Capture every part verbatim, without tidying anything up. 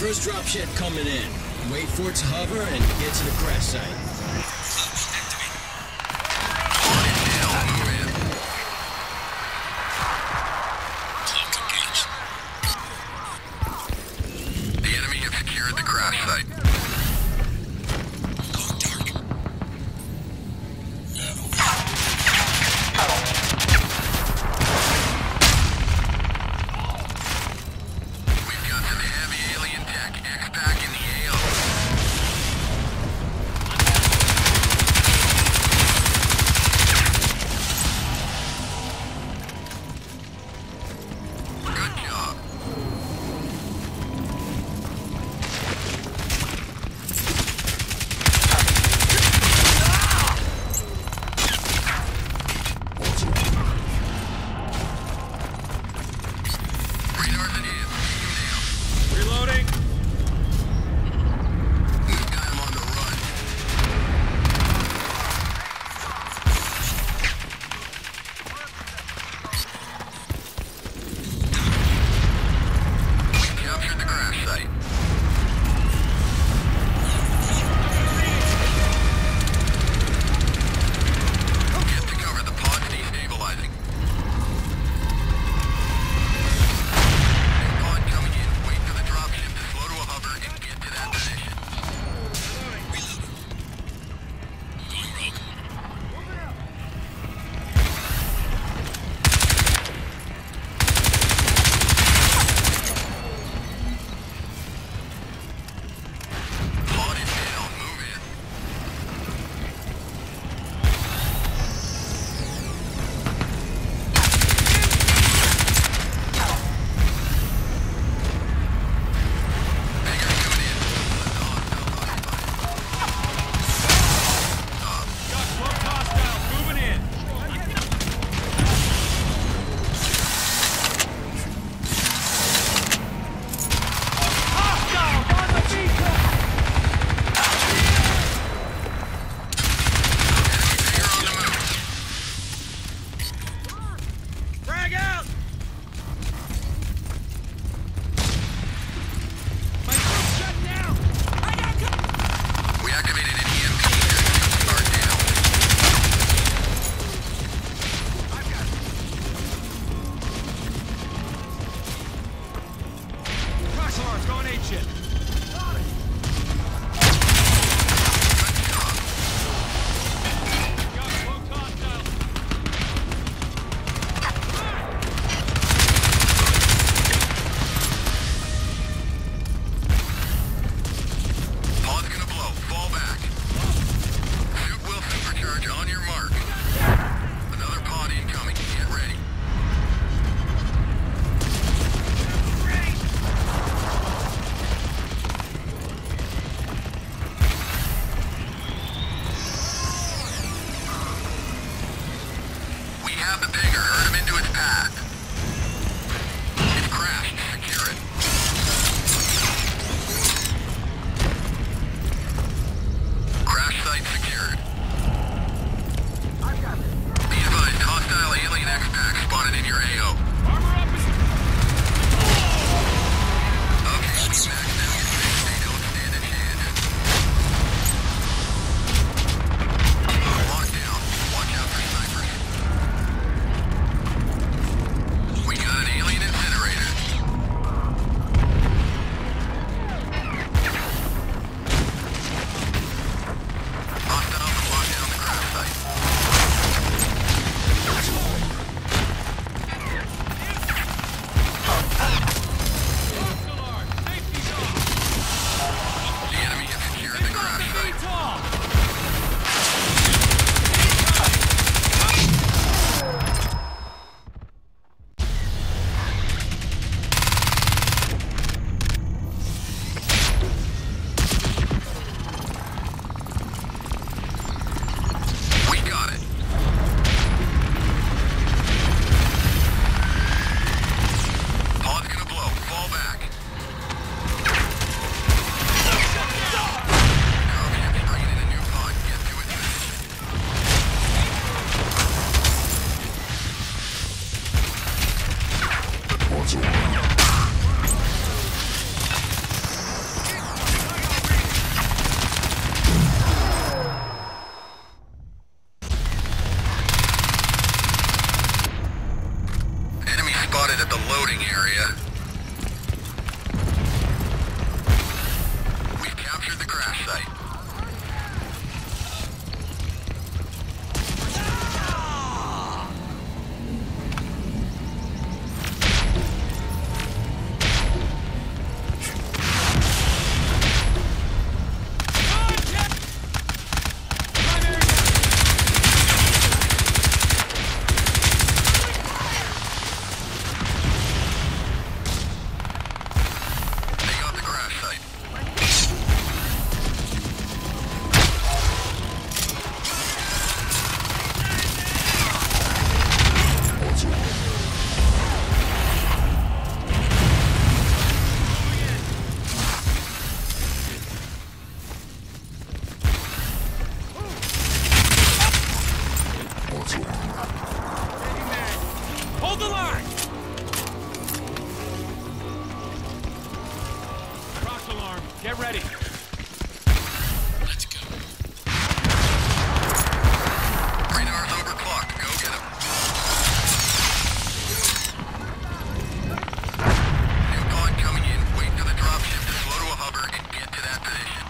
First dropship coming in. Wait for it to hover and get to the crash site. The enemy have secured the crash site. Get ready. Let's go. Radar's overclocked. Go get him. New pod coming in. Wait for the dropship to slow to a hover and get to that position.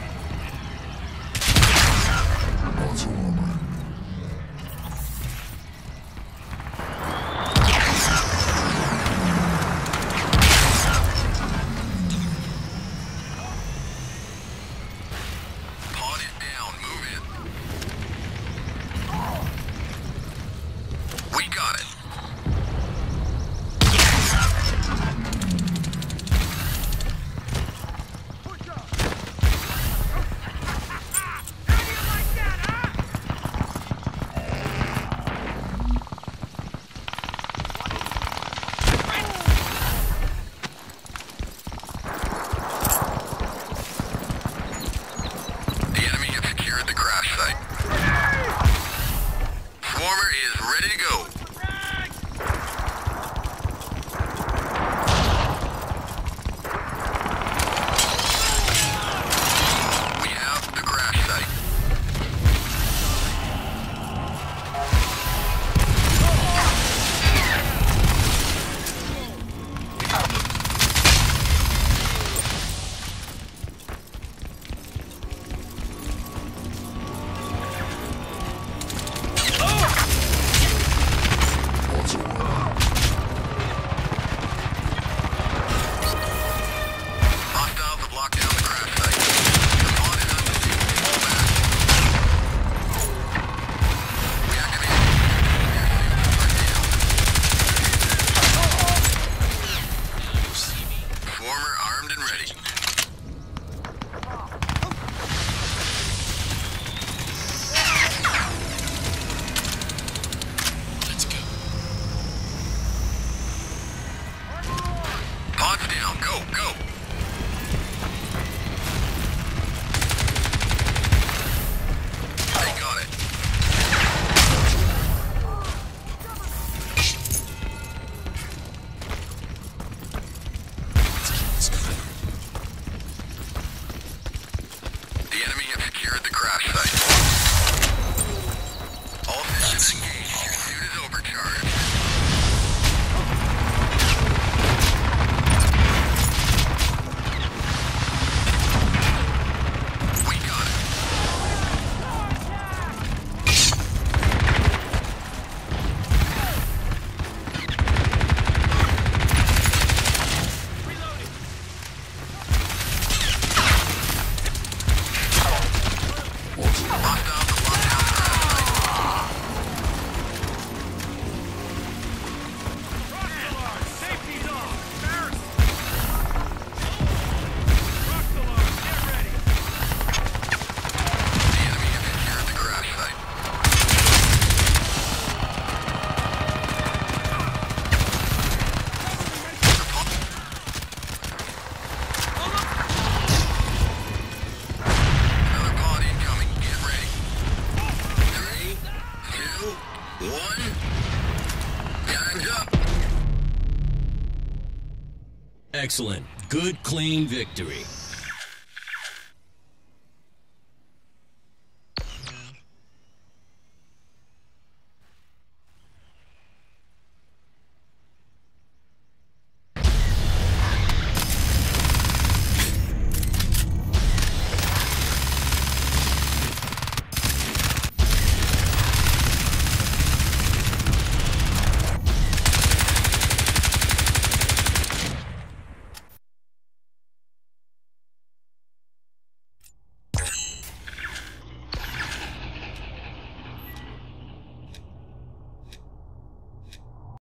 Pod is down. Move it. We got it. The enemy has secured the crash site. Swarmer is ready to go. We have the crash site. Hostiles have locked down the crash site. The pod is undefeated. Fall back. We activated Swarmer armed and ready. Let's go. Pod's down. Go, go. They got it. The enemy has secured the crash site. All systems engaged. Your suit is overcharged. We got it. Hostiles have locked down the crash site. Safety's off. Barracks. Rock alarm. Get ready. The enemy has secured the crash site. Another pod incoming. Get ready. Three, two, one. Time's up. Excellent. Good, clean victory.